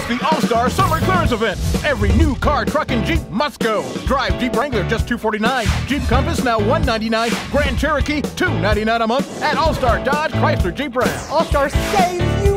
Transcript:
It's the All-Star Summer Clearance Event. Every new car, truck, and Jeep must go. Drive Jeep Wrangler just $249. Jeep Compass now $199. Grand Cherokee $299 a month at All-Star Dodge Chrysler Jeep Ram. All-Star saves you